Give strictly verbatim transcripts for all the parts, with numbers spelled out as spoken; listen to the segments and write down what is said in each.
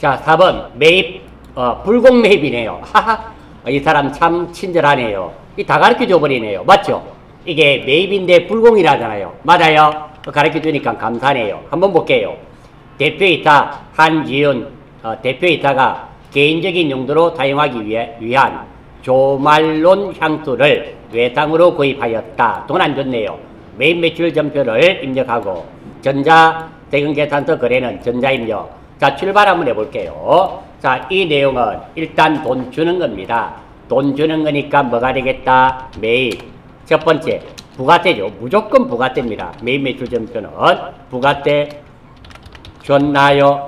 자, 사 번 매입, 어, 불공 매입이네요. 하하, 이 사람 참 친절하네요. 이 다 가르쳐 줘 버리네요. 맞죠? 이게 매입인데 불공이라잖아요. 맞아요? 가르쳐 주니까 감사하네요. 한번 볼게요. 대표이사 한지윤, 어, 대표이사가 개인적인 용도로 사용하기 위해, 위한 조말론 향수를 외상으로 구입하였다. 돈 안 줬네요. 매입 매출 전표를 입력하고 전자 세금계산서 거래는 전자입력. 자, 출발 한번 해볼게요. 자, 이 내용은 일단 돈 주는 겁니다. 돈 주는 거니까 뭐가 되겠다? 매입. 첫 번째, 부가세죠. 무조건 부가세입니다. 매입 매출 전표는 부가세 줬나요?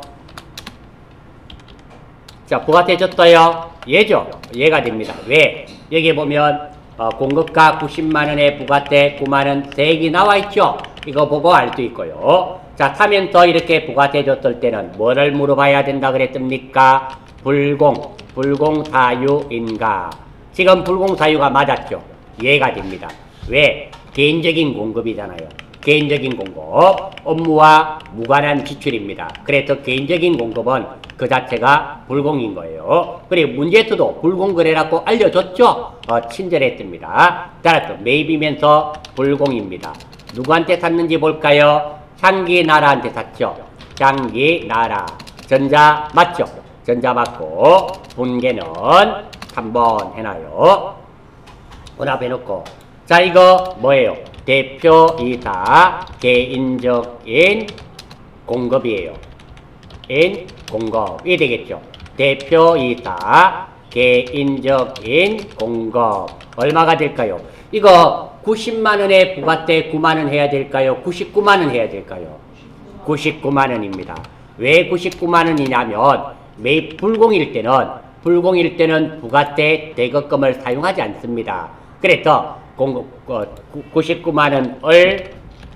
자, 부가세 줬어요? 예죠? 예가 됩니다. 왜? 여기 보면 어, 공급가 구십만 원에 부가세 구만 원 세액이 나와 있죠? 이거 보고 알 수 있고요. 자, 타면서 이렇게 부가세 줬을 때는 뭐를 물어봐야 된다 그랬습니까? 불공, 불공사유인가? 지금 불공사유가 맞았죠? 예가 됩니다. 왜? 개인적인 공급이잖아요. 개인적인 공급, 업무와 무관한 지출입니다. 그래서 개인적인 공급은 그 자체가 불공인 거예요. 그리고 문제에서도 불공거래라고 알려줬죠? 어, 친절했습니다. 따라서 매입이면서 불공입니다. 누구한테 샀는지 볼까요? 향기나라한테 샀죠? 향기나라. 전자 맞죠? 전자 맞고 분계는 삼 번 해놔요. 혼합해놓고. 자, 이거 뭐예요? 대표이사 개인적인 공급이에요. 인 공급이 되겠죠. 대표이사 개인적인 공급 얼마가 될까요? 이거 구십만 원에 부가세 구만 원 해야 될까요? 구십구만 원 해야 될까요? 구십구만 원입니다. 왜 구십구만 원이냐면 매입 불공일 때는 불공일 때는 부가세 대거금을 사용하지 않습니다. 그래서 공급, 어, 구십구만 원을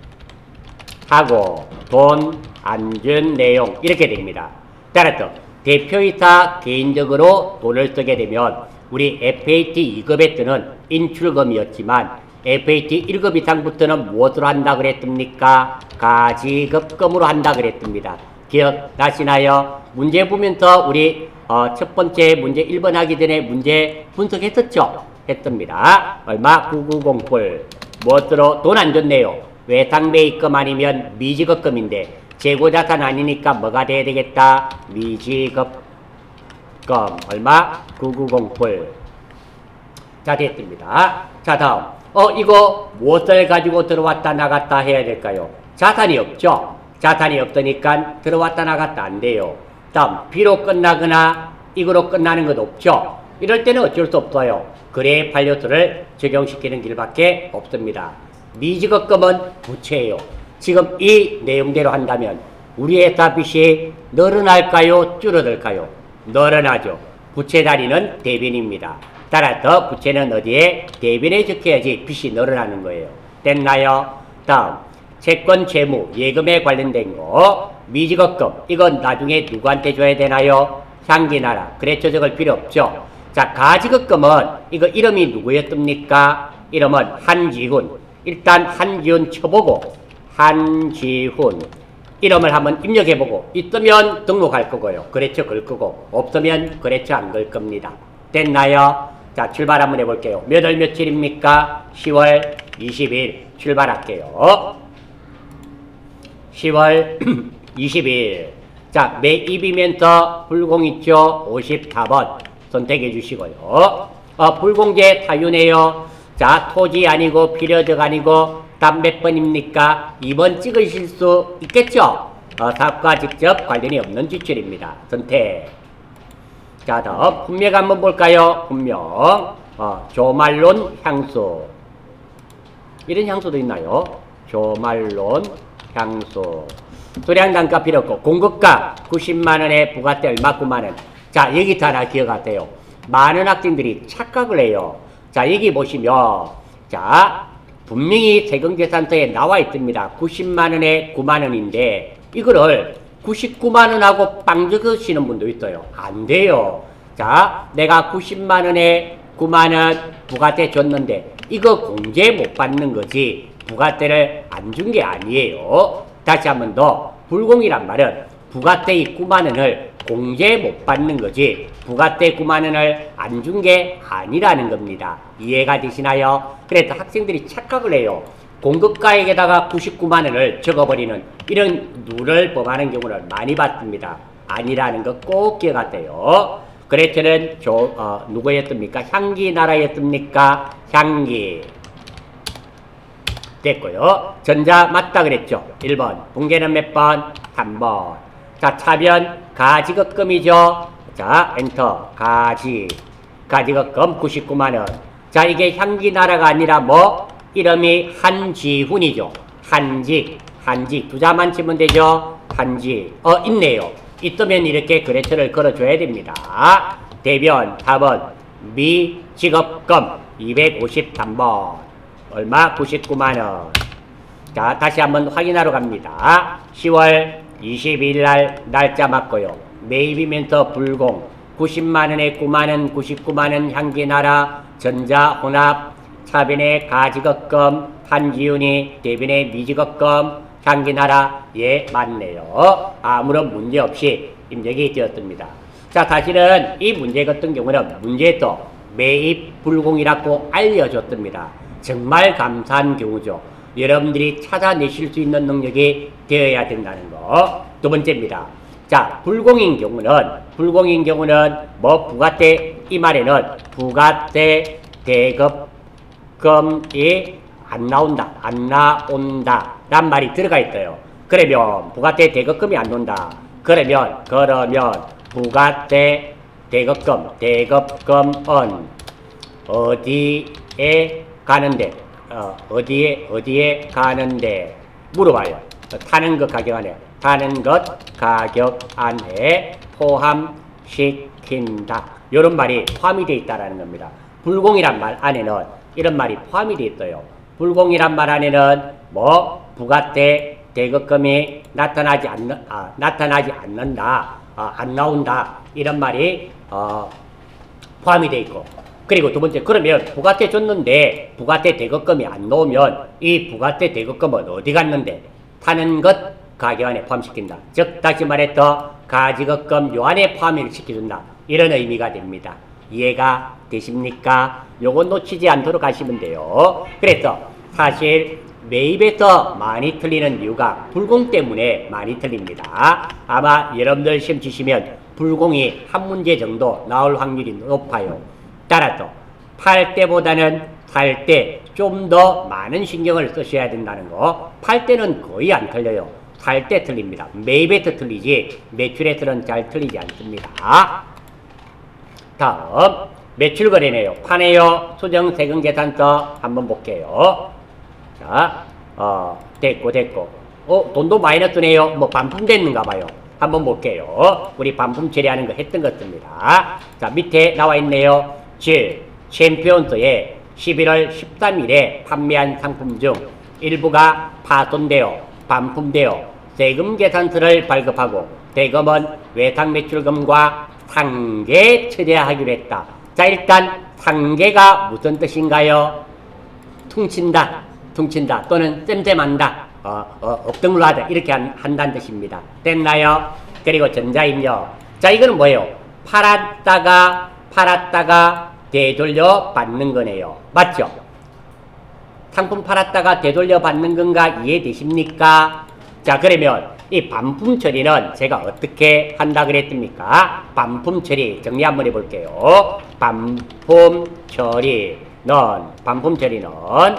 하고 돈 안 준 내용 이렇게 됩니다. 따라서 대표이사 개인적으로 돈을 쓰게 되면 우리 에프에이티 이 급에 뜨는 인출금이었지만 에프에이티 일 급 이상부터는 무엇으로 한다 그랬습니까? 가지급금으로 한다 그랬습니다. 기억나시나요? 문제 보면서 우리 어, 첫 번째 문제 일 번 하기 전에 문제 분석했었죠? 했습니다. 얼마? 구백구십 불. 무엇으로? 돈 안 줬네요. 외상매입금 아니면 미지급금인데 재고자산 아니니까 뭐가 돼야 되겠다? 미지급금. 얼마? 구백구십 불. 자, 됐습니다. 자, 다음. 어, 이거 무엇을 가지고 들어왔다 나갔다 해야 될까요? 자산이 없죠? 자산이 없으니까 들어왔다 나갔다 안 돼요. 다음, 비로 끝나거나 이거로 끝나는 것 없죠? 이럴 때는 어쩔 수 없어요. 거래 판례서를 적용시키는 길밖에 없습니다. 미지급금은 부채예요. 지금 이 내용대로 한다면 우리 회사 빚이 늘어날까요? 줄어들까요? 늘어나죠. 부채 자리는 대변입니다. 따라서 부채는 어디에? 대변에 적혀야지 빚이 늘어나는 거예요. 됐나요? 다음, 채권 채무, 예금에 관련된 거 미지급금, 이건 나중에 누구한테 줘야 되나요? 향기나라. 그랬죠? 적을 필요 없죠. 자, 가지급금은 이거 이름이 누구였습니까? 이름은 한지훈. 일단 한지훈 쳐보고 한지훈 이름을 한번 입력해보고 있으면 등록할 거고요. 거래처 걸 거고 없으면 거래처 안 걸 겁니다. 됐나요? 자, 출발 한번 해볼게요. 몇 월 며칠입니까? 시월 이십일 출발할게요. 시월 이십일. 자, 매입이면서 불공 있죠? 오십사 번 선택해 주시고요. 어, 불공제 사유네요. 자, 토지 아니고 필요적 아니고 답 몇 번입니까? 이 번 찍으실 수 있겠죠? 어, 사업과 직접 관련이 없는 지출입니다. 선택. 자, 다음 분명 한번 볼까요? 분명. 어, 조말론 향수. 이런 향수도 있나요? 조말론 향수. 소량 단가 필요 없고 공급가 구십만 원에 부가세 얼마? 구만 원. 자, 여기서 하나 기억하세요. 많은 학생들이 착각을 해요. 자, 여기 보시면 자, 분명히 세금계산서에 나와 있습니다. 구십만 원에 구만 원인데 이거를 구십구만 원하고 빵 적으시는 분도 있어요. 안 돼요. 자, 내가 구십만 원에 구만 원 부가세 줬는데 이거 공제 못 받는 거지 부가세를 안 준 게 아니에요. 다시 한 번 더, 불공이란 말은 부가세의 구만 원을 공제 못 받는 거지 부가세 구만 원을 안 준 게 아니라는 겁니다. 이해가 되시나요? 그래서 학생들이 착각을 해요. 공급가액에다가 구십구만 원을 적어버리는 이런 룰을 범하는 경우를 많이 봤습니다. 아니라는 거 꼭 기억하세요. 그레텔은 저, 어, 누구였습니까? 향기 나라였습니까? 향기. 됐고요. 전자 맞다 그랬죠. 일 번. 붕괴는 몇 번? 삼 번. 자, 차변 가지급금이죠. 자, 엔터. 가지. 가지급금 구십구만 원. 자, 이게 향기 나라가 아니라 뭐? 이름이 한지훈이죠. 한직. 한직. 두 자만 치면 되죠. 한직. 어, 있네요. 있으면 이렇게 그레텔을 걸어줘야 됩니다. 대변 사 번 미지급금 이백오십삼 번 얼마? 구십구만 원. 자, 다시 한번 확인하러 갑니다. 시월 이십일 날 날짜 맞고요. 매입이면서 불공 구십만 원에 구만 원, 구십구만 원 향기나라 전자 혼합 차변의 가지급금 한지훈이 대변의 미지급금 향기나라 예 맞네요. 아무런 문제 없이 입력이 되었습니다. 자, 사실은 이 문제 같은 경우는 문제도 매입 불공이라고 알려줬습니다. 정말 감사한 경우죠. 여러분들이 찾아내실 수 있는 능력이 되어야 된다는 거. 두 번째입니다. 자, 불공인 경우는 불공인 경우는 뭐 부가세 이 말에는 부가세 대급금이 안 나온다, 안 나온다 란 말이 들어가 있어요. 그러면 부가세 대급금이 안 나온다. 그러면 그러면 부가세 대급금 대급금은 어디에 가는데 어, 어디에 어디에 가는데 물어봐요. 타는 것 가격 안에 타는 것 가격 안에 포함시킨다. 이런 말이 포함이 되어 있다라는 겁니다. 불공이란 말 안에는 이런 말이 포함이 되어 있어요. 불공이란 말 안에는 뭐 부가세 대급금이 나타나지 않는 아, 나타나지 않는다, 아, 안 나온다 이런 말이 어, 포함이 되어 있고 그리고 두 번째 그러면 부가세 줬는데 부가세 대급금이 안 나오면 이 부가세 대급금은 어디 갔는데 타는 것 가격 안에 포함시킨다. 즉 다시 말해서 가지급금 요 안에 포함을 시켜준다. 이런 의미가 됩니다. 이해가 되십니까? 요거 놓치지 않도록 하시면 돼요. 그래서 사실 매입에서 많이 틀리는 이유가 불공 때문에 많이 틀립니다. 아마 여러분들 시험 치시면 불공이 한 문제 정도 나올 확률이 높아요. 따라서 팔 때보다는 살 때 좀 더 많은 신경을 쓰셔야 된다는 거. 팔 때는 거의 안 틀려요. 살 때 틀립니다. 매입에서 틀리지 매출에서는 잘 틀리지 않습니다. 다음 매출 거래네요. 파네요. 수정 세금 계산서 한번 볼게요. 자, 어, 됐고 됐고. 어, 돈도 마이너스네요. 뭐 반품 됐는가 봐요. 한번 볼게요. 우리 반품 처리하는 거 했던 것 같습니다. 자, 밑에 나와 있네요. 칠. 챔피언스에 십일월 십삼일에 판매한 상품 중 일부가 파손되어 반품되어 세금 계산서를 발급하고 대금은 외상 매출금과 상계 처리하기로 했다. 자, 일단 상계가 무슨 뜻인가요? 퉁친다, 퉁친다 또는 쌤쌤한다, 어, 어, 업등으로 하다 이렇게 한, 한다는 뜻입니다. 됐나요? 그리고 전자임료. 자, 이거는 뭐예요? 팔았다가 팔았다가 되돌려 받는 거네요. 맞죠? 상품 팔았다가 되돌려 받는 건가 이해되십니까? 자, 그러면 이 반품 처리는 제가 어떻게 한다 그랬습니까? 반품 처리 정리 한번 해볼게요. 반품 처리는 반품 처리는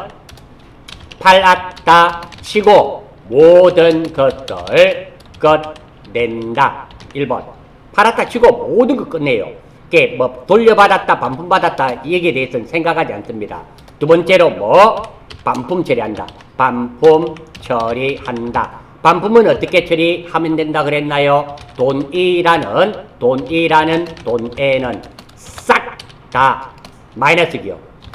팔았다 치고 모든 것을 끝낸다. 일 번 팔았다 치고 모든 것 끝내요. 이게 뭐 돌려받았다 반품받았다 이 얘기에 대해서는 생각하지 않습니다. 두 번째로 뭐 반품 처리한다. 반품 처리한다. 반품은 어떻게 처리하면 된다 그랬나요? 돈이라는 돈이라는 돈에는 싹 다 마이너스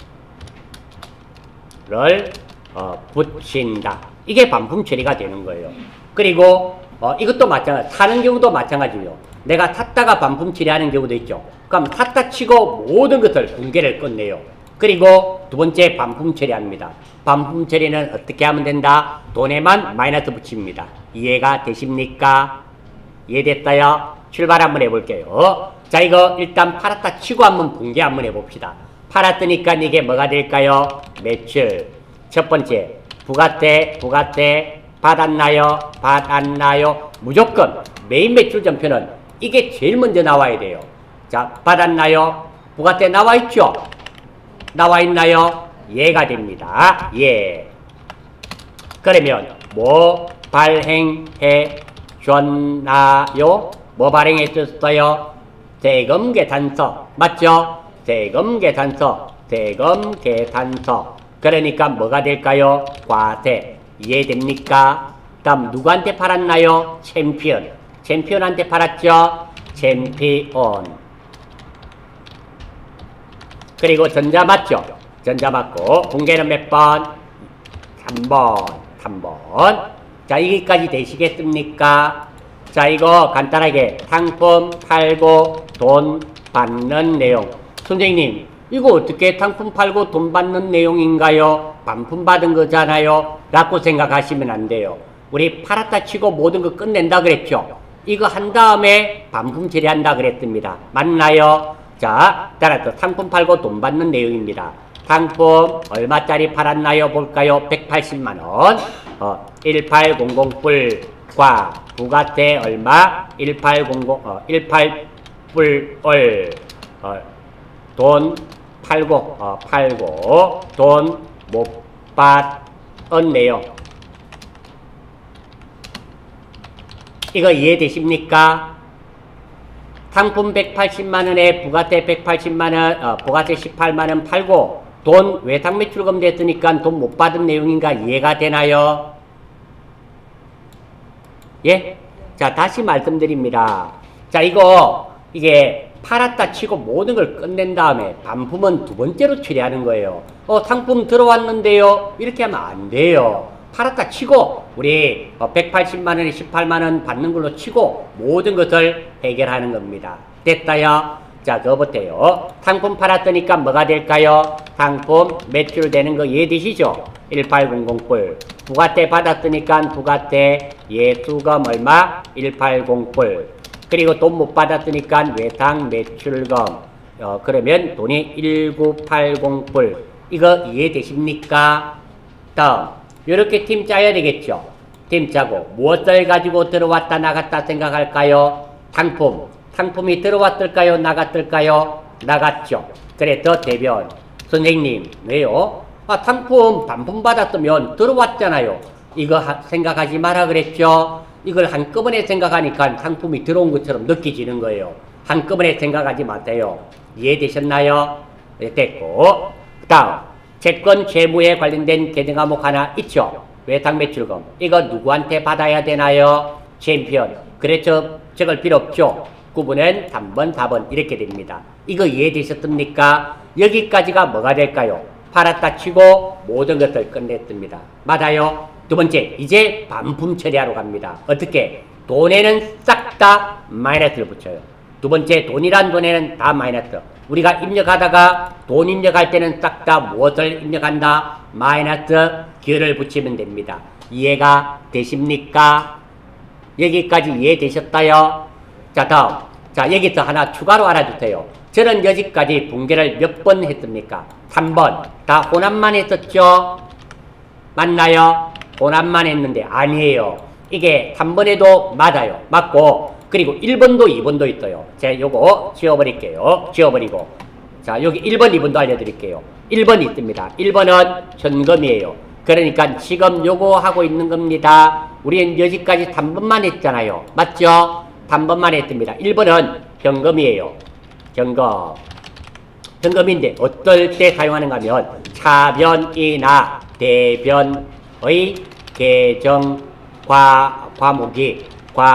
기호를 어, 붙인다. 이게 반품 처리가 되는 거예요. 그리고 어, 이것도 마찬가지. 사는 경우도 마찬가지예요. 내가 탔다가 반품 처리하는 경우도 있죠. 그럼 탔다 치고 모든 것을 붕괴를 끝내요. 그리고 두 번째 반품 처리합니다. 반품 처리는 어떻게 하면 된다? 돈에만 마이너스 붙입니다. 이해가 되십니까? 이해됐어요? 출발 한번 해볼게요. 자, 이거 일단 팔았다 치고 한번 붕괴 한번 해봅시다. 팔았으니까 이게 뭐가 될까요? 매출. 첫 번째, 부가세, 부가세, 받았나요? 받았나요? 무조건 메인 매출 전표는 이게 제일 먼저 나와야 돼요. 자, 받았나요? 부가세 나와 있죠? 나와 있나요? 예가 됩니다. 예. 그러면 뭐 발행해 줬나요? 뭐 발행해 줬어요? 세금 계산서. 맞죠? 세금 계산서. 세금 계산서. 그러니까 뭐가 될까요? 과세. 이해됩니까? 다음 누구한테 팔았나요? 챔피언. 챔피언한테 팔았죠? 챔피언. 그리고 전자 맞죠? 전자 맞고 공개는 몇 번? 삼 번. 삼 번. 자, 여기까지 되시겠습니까? 자, 이거 간단하게 상품 팔고 돈 받는 내용. 선생님, 이거 어떻게 상품 팔고 돈 받는 내용인가요? 반품 받은 거잖아요? 라고 생각하시면 안 돼요. 우리 팔았다 치고 모든 거 끝낸다 그랬죠? 이거 한 다음에 반품 처리한다 그랬습니다. 맞나요? 자, 따라서 상품 팔고 돈 받는 내용입니다. 상품 얼마짜리 팔았나요? 볼까요? 백팔십만 원. 어, 천팔백 불과 부가세 얼마? 천팔백, 어, 천팔 불을 어, 돈 팔고, 어, 팔고 돈 못 받은 내용. 이거 이해되십니까? 상품 백팔십만 원에 부가세 백팔십만 원, 어, 부가세 십팔만 원 팔고 돈 외상 매출금 됐으니까 돈 못 받은 내용인가 이해가 되나요? 예? 자, 다시 말씀드립니다. 자, 이거 이게 팔았다 치고 모든 걸 끝낸 다음에 반품은 두 번째로 처리하는 거예요. 어, 상품 들어왔는데요? 이렇게 하면 안 돼요. 팔았다 치고 우리 백팔십만 원에 십팔만 원 받는 걸로 치고 모든 것을 해결하는 겁니다. 됐다요? 자, 그거부터요. 상품 팔았으니까 뭐가 될까요? 상품 매출되는 거 이해되시죠? 천팔백 불. 부가세 받았으니까 부가세 예수금 얼마? 천팔백 불. 그리고 돈 못 받았으니까 외상 매출금. 어, 그러면 돈이 천구백팔십 불. 이거 이해되십니까? 다음. 이렇게 팀 짜야 되겠죠? 팀 짜고 무엇을 가지고 들어왔다 나갔다 생각할까요? 상품. 상품이 들어왔을까요? 나갔을까요? 나갔죠. 그래서 대변. 선생님, 왜요? 아, 상품 반품 받았으면 들어왔잖아요. 이거 하, 생각하지 마라 그랬죠? 이걸 한꺼번에 생각하니까 상품이 들어온 것처럼 느껴지는 거예요. 한꺼번에 생각하지 마세요. 이해되셨나요? 네, 됐고. 그 다음, 채권 채무에 관련된 계정 과목 하나 있죠? 외상 매출금. 이거 누구한테 받아야 되나요? 챔피언. 그래서 적을 필요 없죠? 구분은 삼 번, 사 번 이렇게 됩니다. 이거 이해되셨습니까? 여기까지가 뭐가 될까요? 팔았다 치고 모든 것을 끝냈습니다. 맞아요? 두 번째, 이제 반품 처리하러 갑니다. 어떻게? 돈에는 싹 다 마이너스를 붙여요. 두 번째, 돈이란 돈에는 다 마이너스. 우리가 입력하다가 돈 입력할 때는 싹 다 무엇을 입력한다? 마이너스 기호를 붙이면 됩니다. 이해가 되십니까? 여기까지 이해되셨다요? 자, 다음. 자, 여기서 하나 추가로 알아주세요. 저는 여기까지 붕괴를 몇 번 했습니까? 삼 번. 다 혼합만 했었죠? 맞나요? 혼합만 했는데 아니에요. 이게 삼 번에도 맞아요. 맞고 그리고 일 번도 이 번도 있어요. 제가 요거 지워버릴게요. 지워버리고 자, 여기 일 번, 이 번도 알려드릴게요. 일 번 있습니다. 일 번은 현금이에요. 그러니까 지금 요거 하고 있는 겁니다. 우리는 여기까지 삼 번만 했잖아요. 맞죠? 삼 번만 했습니다. 일 번은 현금이에요. 현금. 현금인데 어떨 때 사용하는가 하면 차변이나 대변의 계정 과, 과목이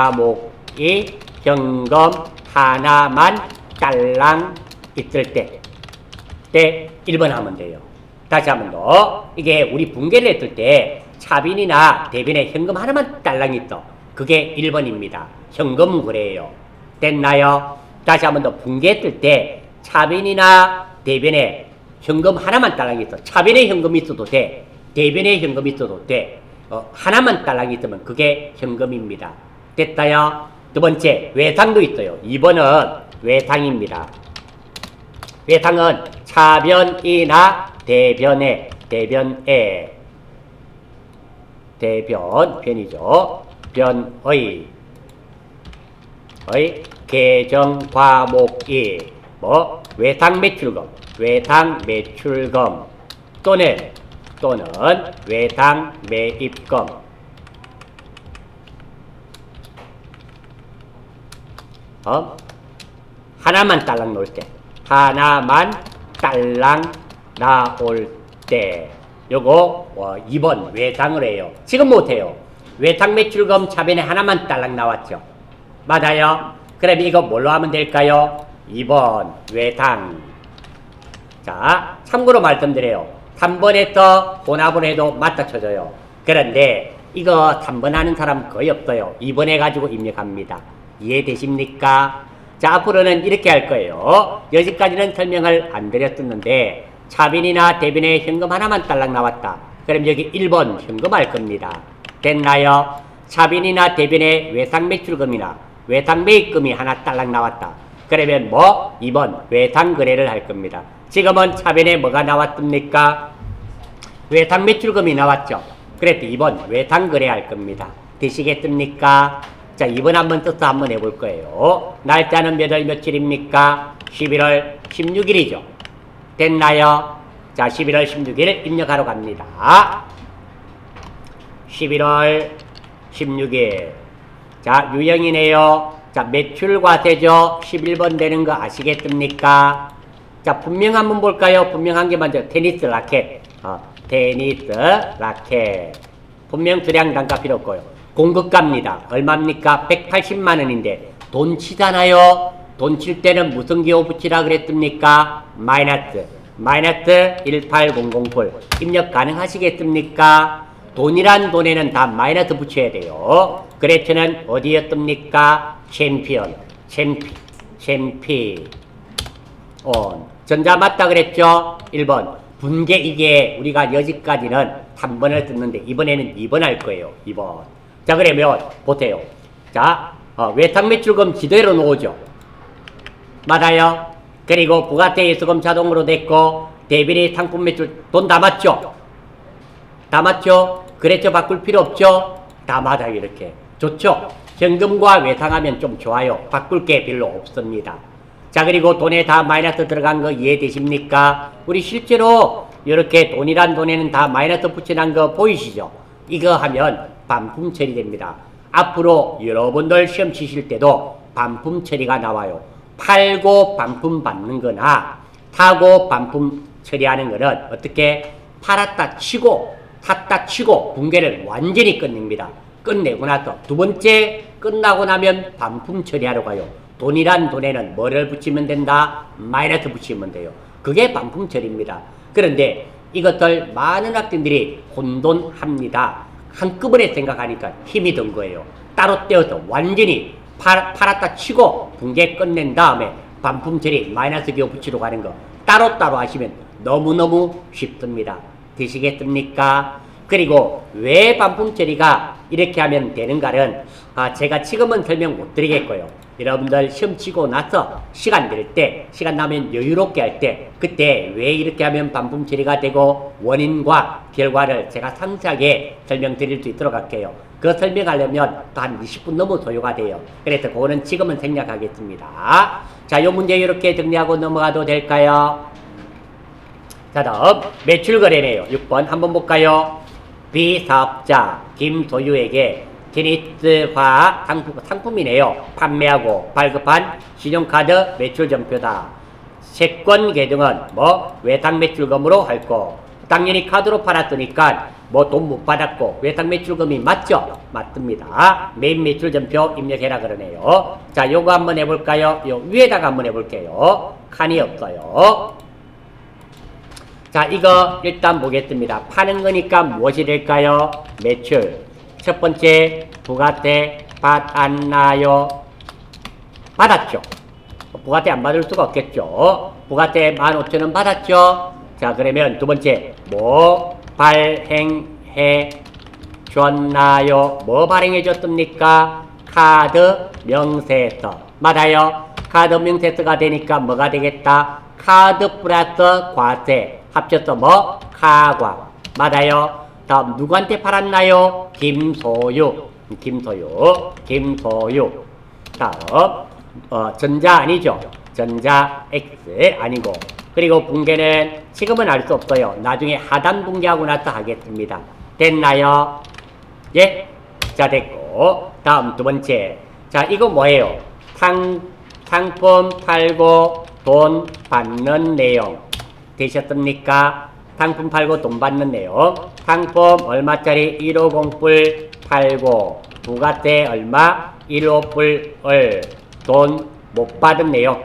과목이 현금 하나만 딸랑 있을 때 때 일 번 하면 돼요. 다시 한 번 더. 이게 우리 붕괴를 했을 때 차변이나 대변에 현금 하나만 딸랑 있어. 그게 일 번입니다. 현금 거래예요. 됐나요? 다시 한 번 더. 붕괴했을 때 차변이나 대변에 현금 하나만 딸랑 있어. 차변에 현금이 있어도 돼. 대변에 현금이 있어도 돼. 어, 하나만 딸랑 있으면 그게 현금입니다. 됐다요? 두 번째, 외상도 있어요. 이 번은 외상입니다. 외상은 차변이나 대변에, 대변에, 대변, 변이죠. 변의, 의, 계정 과목이, 뭐, 외상 매출금, 외상 매출금, 또는, 또는 외상 매입금, 어? 하나만 딸랑 놓을 때, 하나만 딸랑 나올 때, 요거 어, 이 번 외상을 해요. 지금 못해요. 외상 매출금 차변에 하나만 딸랑 나왔죠. 맞아요? 그럼 이거 뭘로 하면 될까요? 이 번 외상. 자, 참고로 말씀드려요. 삼 번에서 혼합을 해도 맞다 쳐져요. 그런데 이거 삼 번 하는 사람 거의 없어요. 이 번 해가지고 입력합니다. 이해되십니까? 자, 앞으로는 이렇게 할 거예요. 여기까지는 설명을 안 드렸었는데 차변이나 대변에 현금 하나만 딸랑 나왔다. 그럼 여기 일 번 현금 할 겁니다. 됐나요? 차변이나 대변에 외상 매출금이나 외상 매입금이 하나 딸랑 나왔다. 그러면 뭐? 이 번 외상 거래를 할 겁니다. 지금은 차변에 뭐가 나왔습니까? 외상 매출금이 나왔죠. 그래서 이 번 외상 거래 할 겁니다. 되시겠습니까? 자, 이 번 한번 써서 한번 해볼 거예요. 날짜는 몇 월 며칠입니까? 십일월 십육일이죠. 됐나요? 자, 십일월 십육일 입력하러 갑니다. 십일월 십육일. 자, 유형이네요. 자, 매출과세죠. 십일 번 되는 거 아시겠습니까? 자, 분명 한번 볼까요? 분명 한 개 먼저. 테니스 라켓. 어, 테니스 라켓. 분명 수량 단가 필요 없고요. 공급가입니다. 얼마입니까? 백팔십만 원인데 돈 치잖아요. 돈 칠 때는 무슨 기호 붙이라 그랬습니까? 마이너스. 마이너스 일팔공공팔. 입력 가능하시겠습니까? 돈이란 돈에는 다 마이너스 붙여야 돼요. 그래서는 어디였습니까? 챔피언. 챔피. 챔피온. 전자 맞다 그랬죠? 일 번. 분계 이게 우리가 여기까지는 삼 번을 듣는데 이번에는 이 번 할 거예요. 이 번. 자, 그러면 보세요. 자, 어, 외상 매출금 지대로 놓으죠. 맞아요. 그리고 부가세 예수금 자동으로 됐고 대변이 상품 매출 돈 다 맞죠? 다 맞죠? 그랬죠? 바꿀 필요 없죠? 다 맞아요. 이렇게. 좋죠? 현금과 외상하면 좀 좋아요. 바꿀 게 별로 없습니다. 자, 그리고 돈에 다 마이너스 들어간 거 이해되십니까? 우리 실제로 이렇게 돈이란 돈에는 다 마이너스 붙여놓은 거 보이시죠? 이거 하면 반품 처리됩니다. 앞으로 여러분들 시험 치실 때도 반품 처리가 나와요. 팔고 반품 받는 거나 타고 반품 처리하는 거는 어떻게 팔았다 치고 탔다 치고 분계를 완전히 끝냅니다. 끝내고 나서 두 번째 끝나고 나면 반품 처리하러 가요. 돈이란 돈에는 뭐를 붙이면 된다? 마이너스 붙이면 돼요. 그게 반품 처리입니다. 그런데 이것들 많은 학생들이 혼돈합니다. 한꺼번에 생각하니까 힘이 든 거예요. 따로 떼어서 완전히 팔, 팔았다 치고 분계 끝낸 다음에 반품 처리 마이너스 기호 붙이러 가는 거 따로따로 하시면 너무너무 쉽습니다. 되시겠습니까? 그리고 왜 반품 처리가 이렇게 하면 되는가는 아, 제가 지금은 설명 못 드리겠고요. 여러분들 시험 치고 나서 시간 될 때, 시간 나면 여유롭게 할 때 그때 왜 이렇게 하면 반품 처리가 되고 원인과 결과를 제가 상세하게 설명드릴 수 있도록 할게요. 그 설명하려면 또 한 이십 분 넘어 소요가 돼요. 그래서 그거는 지금은 생략하겠습니다. 자, 요 문제 이렇게 정리하고 넘어가도 될까요? 자, 다음 매출 거래네요. 육 번 한번 볼까요? B사업자 김소유에게 테니스화 상품, 상품이네요. 판매하고 발급한 신용카드 매출전표다. 채권 계정은 뭐 외상 매출금으로 할 거. 당연히 카드로 팔았으니까 뭐 돈 못 받았고 외상 매출금이 맞죠? 맞습니다. 매입 매출전표 입력해라 그러네요. 자, 요거 한번 해볼까요? 요 위에다가 한번 해볼게요. 칸이 없어요. 자, 이거 일단 보겠습니다. 파는 거니까 무엇이 될까요? 매출. 첫 번째, 부가세 받았나요? 받았죠. 부가세 안 받을 수가 없겠죠. 부가세 만 오천 원 받았죠. 자, 그러면 두 번째, 뭐 발행해 줬나요? 뭐 발행해 줬습니까? 카드 명세서. 맞아요. 카드 명세서가 되니까 뭐가 되겠다? 카드 플러스 과세 합쳐서 뭐? 카과. 맞아요. 다음 누구한테 팔았나요? 김소유. 김소유. 김소유. 다음 어, 전자 아니죠? 전자 X 아니고. 그리고 붕괴는 지금은 알 수 없어요. 나중에 하단 붕괴하고 나서 하겠습니다. 됐나요? 예? 자, 됐고. 다음 두 번째. 자, 이거 뭐예요? 상, 상품 팔고 돈 받는 내용. 되셨습니까? 상품 팔고 돈 받는 내용. 상품 얼마짜리? 일백오십 불 팔고 부가세 얼마? 일백오 불을 돈 못 받은 내용.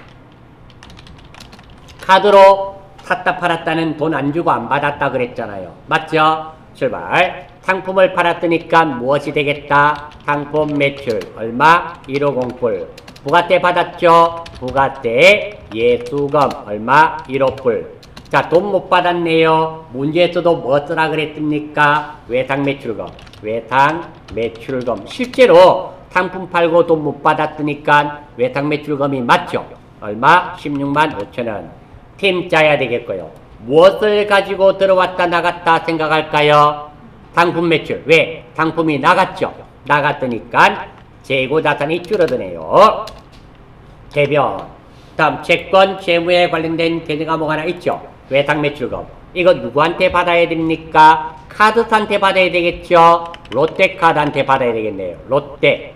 카드로 샀다 팔았다는 돈 안 주고 안 받았다 그랬잖아요. 맞죠? 출발. 상품을 팔았으니까 무엇이 되겠다? 상품 매출 얼마? 일백오십 불. 부가세 받았죠? 부가세 예수금 얼마? 일백오 불. 자, 돈 못 받았네요. 문제에서도 뭐 쓰라 그랬습니까? 외상 매출금. 외상 매출금. 실제로 상품 팔고 돈 못 받았으니까 외상 매출금이 맞죠? 얼마? 십육만 오천 원. 팀 짜야 되겠고요. 무엇을 가지고 들어왔다 나갔다 생각할까요? 상품 매출. 왜? 상품이 나갔죠? 나갔으니까 재고자산이 줄어드네요. 대변. 다음 채권, 채무에 관련된 개념 과목 하나 있죠? 외상 매출금. 이거 누구한테 받아야 됩니까? 카드사한테 받아야 되겠죠? 롯데카드한테 받아야 되겠네요. 롯데.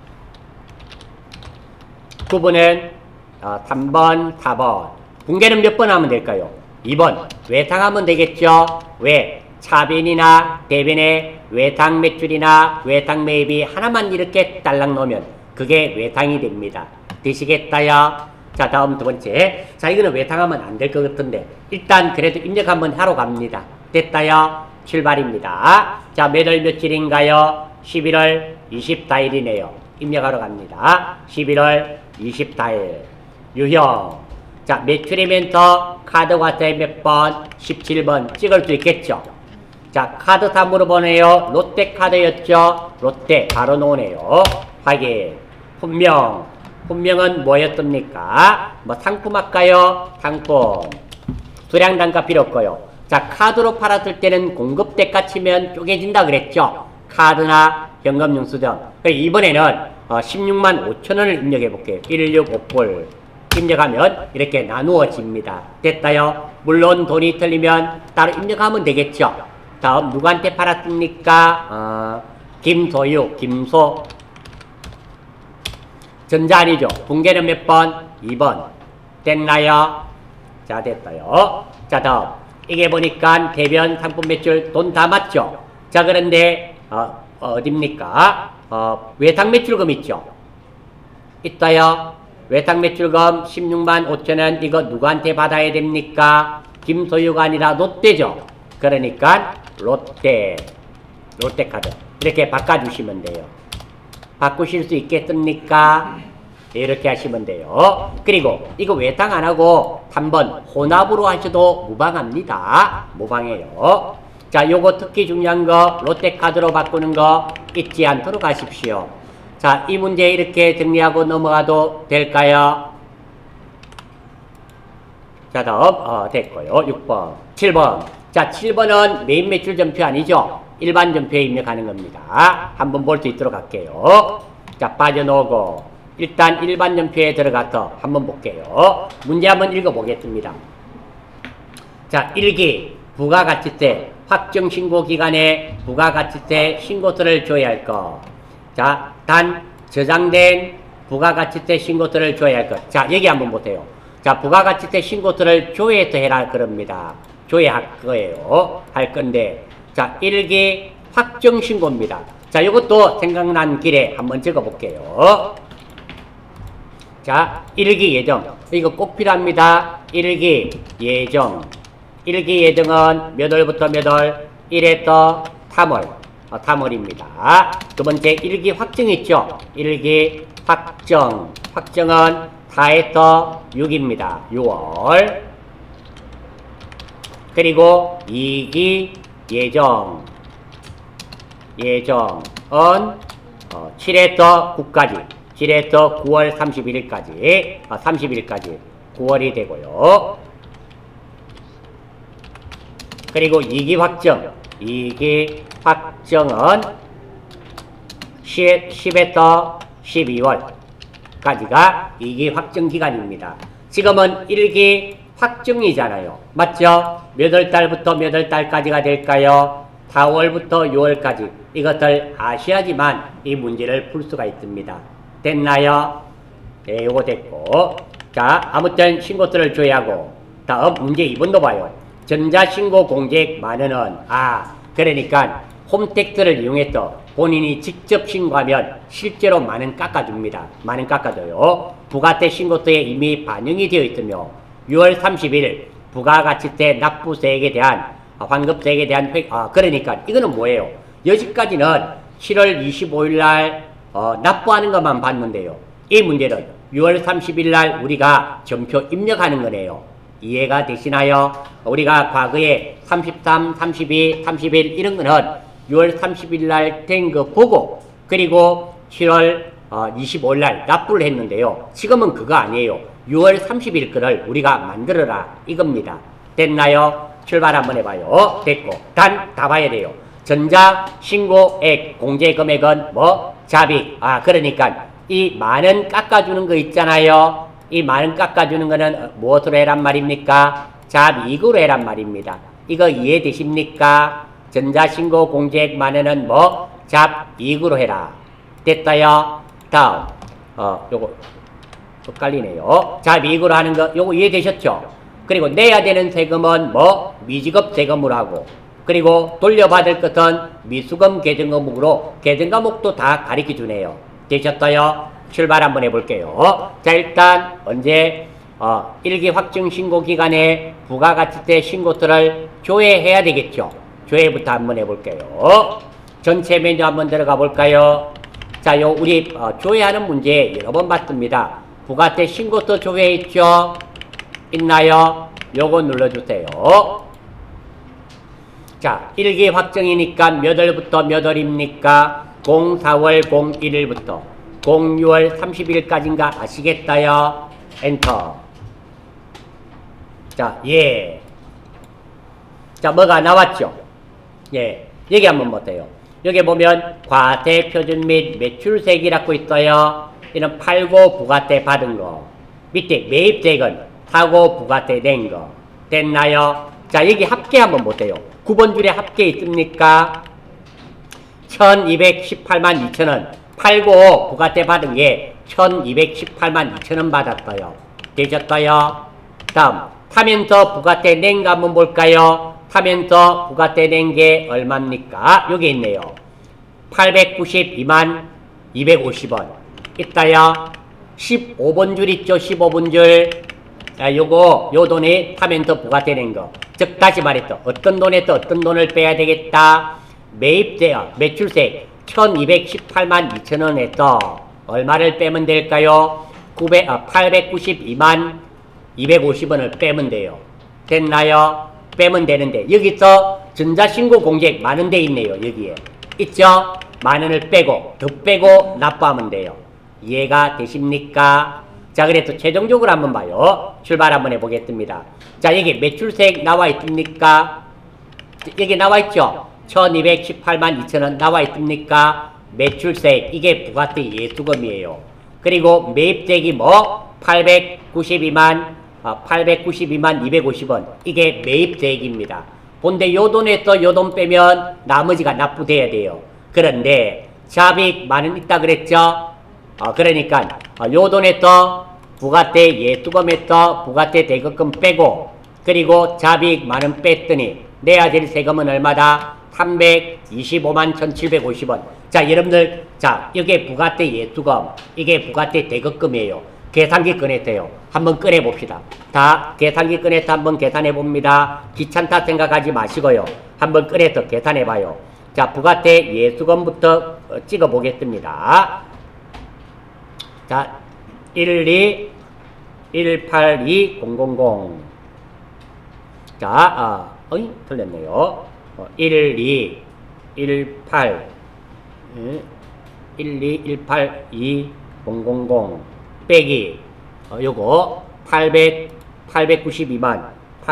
구분은 어, 삼 번, 사 번. 붕괴는 몇 번 하면 될까요? 이 번. 외상하면 되겠죠? 왜? 차변이나 대변에 외상 매출이나 외상 매입이 하나만 이렇게 딸랑 넣으면 그게 외상이 됩니다. 되시겠어요? 자, 다음 두 번째. 자, 이거는 외상하면 안 될 것 같은데 일단 그래도 입력 한번 하러 갑니다. 됐다요? 출발입니다. 자, 몇 월 며칠인가요? 십일월 이십사일이네요. 입력하러 갑니다. 십일월 이십사일. 유형. 자, 매출이면서 카드 과세 몇 번? 십칠 번 찍을 수 있겠죠? 자, 카드사 물어보네요. 롯데카드였죠? 롯데 바로 놓으네요. 확인. 분명. 분명은 뭐였습니까? 뭐 상품 할까요? 상품. 수량 단가 필요 없고요. 자, 카드로 팔았을 때는 공급대가 치면 쪼개진다 그랬죠? 카드나 현금 영수증. 이번에는 어, 십육만 오천 원을 입력해 볼게요. 일백육십오 불. 입력하면 이렇게 나누어집니다. 됐다요? 물론 돈이 틀리면 따로 입력하면 되겠죠? 다음 누구한테 팔았습니까? 어, 김소유, 김소. 전자 아니죠? 붕괴는 몇 번? 이 번. 됐나요? 자, 됐어요. 자, 다음. 이게 보니까 대변 상품 매출 돈 다 맞죠? 자, 그런데 어, 어딥니까? 어, 외상 매출금 있죠? 있어요? 외상 매출금 십육만 오천 원 이거 누구한테 받아야 됩니까? 김소유가 아니라 롯데죠? 그러니까 롯데. 롯데카드. 이렇게 바꿔주시면 돼요. 바꾸실 수 있겠습니까? 이렇게 하시면 돼요. 그리고 이거 외상 안 하고 한번 혼합으로 하셔도 무방합니다. 무방해요. 자, 요거 특히 중요한 거 롯데카드로 바꾸는 거 잊지 않도록 하십시오. 자, 이 문제 이렇게 정리하고 넘어가도 될까요? 자, 다음 어, 됐고요. 육 번. 칠 번. 자, 칠 번은 메인 매출 전표 아니죠? 일반 전표에 입력하는 겁니다. 한번 볼 수 있도록 할게요. 자, 빠져나오고 일단 일반 전표에 들어가서 한번 볼게요. 문제 한번 읽어보겠습니다. 자, 일 기 부가가치세 확정신고 기간에 부가가치세 신고서를 줘야 할 것. 자, 단 저장된 부가가치세 신고서를 줘야 할 것. 자, 여기 한번 보세요. 자, 부가가치세 신고서를 조회해서 해라 그럽니다. 조회할 거예요. 할 건데. 자, 일 기 확정신고입니다. 자, 이것도 생각난 길에 한번 적어볼게요. 자, 일 기 예정. 이거 꼭 필요합니다. 일 기 예정. 일 기 예정은 몇 월부터 몇 월? 일에서 삼월. 어, 삼월입니다. 두 번째, 일 기 확정 있죠? 일 기 확정. 확정은 사에서 육입니다. 유월. 그리고 이 기 예정. 예정은 어, 칠에서 구까지, 칠에서 구월 삼십일일까지, 아, 삼십일까지 구월이 되고요. 그리고 이 기 확정, 이 기 확정은 십에서 십이월까지가 이 기 확정 기간입니다. 지금은 일 기 확정이잖아요. 맞죠? 몇 월 달부터 몇 월 달까지가 될까요? 사월부터 유월까지. 이것들 아셔야지만 이 문제를 풀 수가 있습니다. 됐나요? 네, 요거 됐고. 자, 아무튼 신고서를 줘야 하고. 다음 문제 이 번도 봐요. 전자신고 공제액 만원은, 아, 그러니까 홈택스를 이용해서 본인이 직접 신고하면 실제로 만원 깎아줍니다. 만원 깎아줘요. 부가세 신고서에 이미 반영이 되어 있으며 유월 삼십일 부가가치세 납부세액에 대한 환급세액에 대한 획, 아, 그러니까 이거는 뭐예요? 여기까지는 칠월 이십오일 날 어, 납부하는 것만 봤는데요. 이 문제는 유월 삼십일 날 우리가 점표 입력하는 거네요. 이해가 되시나요? 우리가 과거에 삼십삼, 삼십이, 삼십일 이런 거는 유월 삼십일 날 된 거 보고 그리고 칠월 어, 이십오일 날 납부를 했는데요. 지금은 그거 아니에요. 유월 삼십일 거를 우리가 만들어라 이겁니다. 됐나요? 출발 한번 해봐요. 됐고. 단 다 봐야 돼요. 전자신고액 공제금액은 뭐? 잡익. 아, 그러니까 이 만원 깎아주는 거 있잖아요. 이 만원 깎아주는 거는 무엇으로 해란 말입니까? 잡이익으로 해란 말입니다. 이거 이해되십니까? 전자신고 공제액 만원은 뭐? 잡이익으로 해라. 됐어요? 다음. 어, 요거 헷갈리네요. 잡이익으로 하는 거 요거 이해되셨죠? 그리고 내야 되는 세금은 뭐? 미지급 세금으로 하고 그리고 돌려받을 것은 미수금 계정과목으로 계정과목도 다 가르쳐 주네요. 되셨어요? 출발 한번 해볼게요. 자, 일단 언제 어, 일 기 확정 신고 기간에 부가가치세 신고서를 조회해야 되겠죠. 조회부터 한번 해볼게요. 전체 메뉴 한번 들어가 볼까요? 자, 요 우리 어, 조회하는 문제 여러 번 봤습니다. 부가세 신고서 조회 있죠? 있나요? 요거 눌러주세요. 자, 일 기 확정이니까 몇 월부터 몇 월입니까? 공사월 공일일부터 공유월 삼십일까지인가 아시겠어요? 엔터. 자, 예. 자, 뭐가 나왔죠? 예. 여기 한번 보세요. 여기 보면 과세표준 및 매출세액이라고 있어요. 이는 팔고 부가세 받은 거. 밑에 매입세액은 사고 부가세 낸 거. 됐나요? 자, 여기 합계 한번 보세요. 구 번 줄에 합계 있습니까? 천이백십팔만 이천 원. 팔고 부가세 받은 게 천이백십팔만 이천 원 받았어요. 되셨어요? 다음, 타면서 부가세 낸 거 한번 볼까요? 타면서 부가세 낸 게 얼마입니까? 여기 있네요. 팔백구십이만 이백오십 원. 있다요. 십오 번 줄 있죠? 십오 번 줄. 자, 요거, 요 돈이 타면서 부가세 낸 거. 즉, 다시 말해서 어떤 돈에서 어떤 돈을 빼야 되겠다? 매입세, 매출세 천이백십팔만 이천 원에서 얼마를 빼면 될까요? 구백, 아, 팔백구십이만 이백오십 원을 빼면 돼요. 됐나요? 빼면 되는데 여기서 전자신고 공제액 만원 돼 있네요. 여기에 있죠? 만원을 빼고 더 빼고 납부하면 돼요. 이해가 되십니까? 자, 그래서 최종적으로 한번 봐요. 출발 한번 해보겠습니다. 자, 여기 매출세액 나와 있습니까? 여기 나와 있죠? 천이백십팔만 이천 원 나와 있습니까? 매출세액, 이게 부가세 예수금이에요. 그리고 매입세액이 뭐? 팔백구십이만, 아, 팔백구십이만 이백오십 원. 이게 매입세액입니다. 근데 요 돈에서 요 돈 빼면 나머지가 납부돼야 돼요. 그런데 잡익 만원 있다 그랬죠? 어, 그러니까 어, 요 돈에서 부가세 예수금에서 부가세 대급금 빼고 그리고 잡익 만원 뺐더니 내야 될 세금은 얼마다? 삼백이십오만 천칠백오십 원. 자, 여러분들, 자, 이게 부가세 예수금, 이게 부가세 대급금이에요. 계산기 꺼내세요. 한번 꺼내봅시다. 다 계산기 꺼내서 한번 계산해봅니다. 귀찮다 생각하지 마시고요. 한번 꺼내서 계산해봐요. 자, 부가세 예수금부터 찍어보겠습니다. 자, 일이 일팔이 공공공. 자, 아, 어이, 틀렸네요. 어, 일이 일팔 일이일팔이공공공 빼기 어, 요거 팔백, 팔백구십이만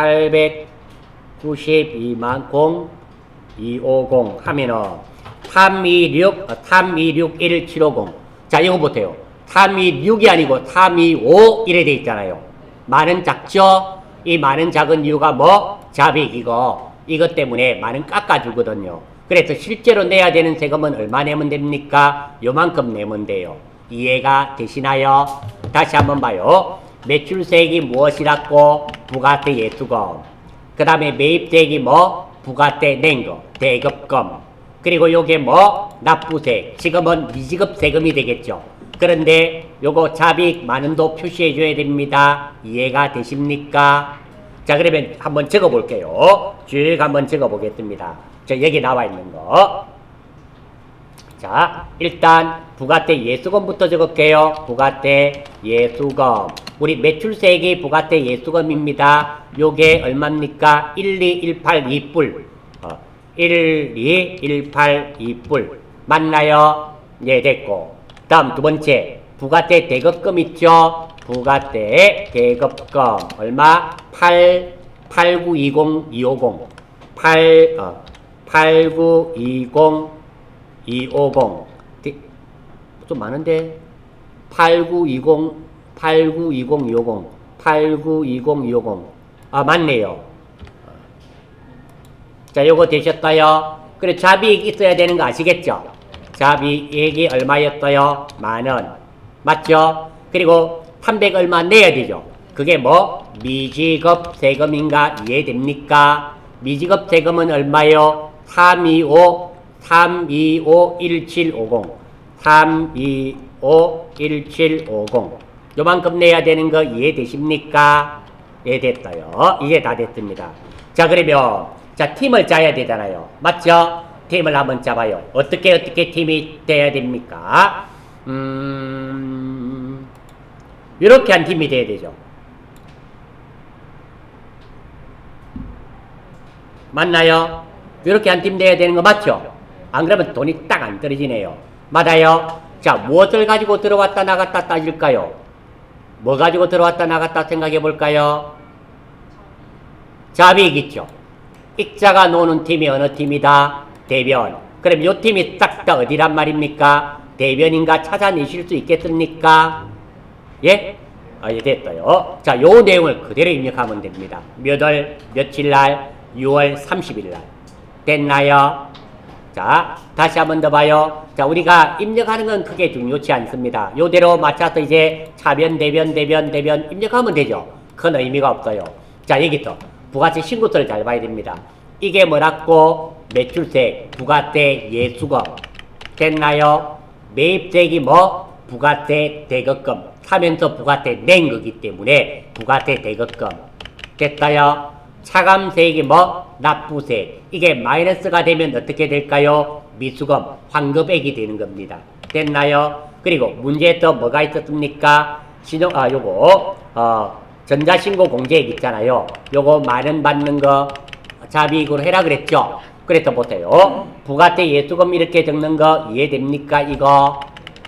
팔백구십이만 공이오공 하면은 삼이육, 삼이육 일칠오공. 자, 이거 보세요. 삼이육이 아니고 삼이오 이래 돼 있잖아요. 많은 작죠? 이 많은 작은 이유가 뭐? 잡익 이거. 이것 때문에 많은 깎아주거든요. 그래서 실제로 내야 되는 세금은 얼마 내면 됩니까? 요만큼 내면 돼요. 이해가 되시나요? 다시 한번 봐요. 매출세액이 무엇이라고? 부가세 예수금. 그 다음에 매입세액이 뭐? 부가세 낸 거. 대급금. 그리고 요게 뭐? 납부세. 지금은 미지급 세금이 되겠죠. 그런데 요거 잡익 많은도 표시해 줘야 됩니다. 이해가 되십니까? 자, 그러면 한번 적어 볼게요. 쭉 한번 적어 보겠습니다. 저 여기 나와 있는 거. 자, 일단 부가세 예수금부터 적을게요. 부가세 예수금. 우리 매출세액이 부가세 예수금입니다. 요게 얼마입니까? 일이일팔이 불. 어, 일이일팔이 불. 맞나요? 예, 됐고. 다음 두 번째. 부가세 대급금 있죠? 부가세 대급금. 얼마? 팔, 팔구이공 이오공. 팔, 어, 팔구이공 이오공. 좀 많은데? 팔구이공, 팔구이공 이오공. 팔구이공 이오공. 아, 맞네요. 자, 요거 되셨어요? 그래, 잡이익 있어야 되는 거 아시겠죠? 잡이익이 얼마였어요? 만 원. 맞죠? 그리고 삼백 얼마 내야 되죠? 그게 뭐? 미지급 세금인가? 이해됩니까? 미지급 세금은 얼마요? 삼이오, 삼이오 일칠오공. 삼이오 일칠오공. 요만큼 내야 되는 거 이해되십니까? 이해됐어요. 이제 다 됐습니다. 자, 그러면, 자, 팀을 짜야 되잖아요. 맞죠? 팀을 한번 짜봐요. 어떻게, 어떻게 팀이 돼야 됩니까? 음, 이렇게 한 팀이 돼야 되죠. 맞나요? 이렇게 한 팀 돼야 되는 거 맞죠? 안 그러면 돈이 딱 안 떨어지네요. 맞아요? 자, 무엇을 가지고 들어왔다 나갔다 따질까요? 뭐 가지고 들어왔다 나갔다 생각해 볼까요? 잡이익 있죠? 익자가 노는 팀이 어느 팀이다? 대변. 그럼 요 팀이 딱 다 어디란 말입니까? 대변인가 찾아내실 수 있겠습니까? 예? 아, 예, 됐어요. 자, 요 내용을 그대로 입력하면 됩니다. 몇 월, 며칠 날? 유월 삼십일 날. 됐나요? 자, 다시 한 번 더 봐요. 자, 우리가 입력하는 건 크게 중요치 않습니다. 요대로 맞춰서 이제 차변, 대변, 대변, 대변 입력하면 되죠. 큰 의미가 없어요. 자, 여기서 부가세 신고서를 잘 봐야 됩니다. 이게 뭐라고? 매출세, 부가세 예수금. 됐나요? 매입세액이 뭐? 부가세 대급금. 사면서 부가세 낸 거기 때문에 부가세 대급금. 됐어요? 차감세액이 뭐? 납부세. 이게 마이너스가 되면 어떻게 될까요? 미수금, 환급액이 되는 겁니다. 됐나요? 그리고 문제에서 뭐가 있었습니까? 신용, 아, 요거, 어, 전자신고 공제액 있잖아요. 요거 만원 받는 거 잡이익으로 해라 그랬죠? 그래서 보세요. 부가세 예수금 이렇게 적는 거 이해됩니까? 이거.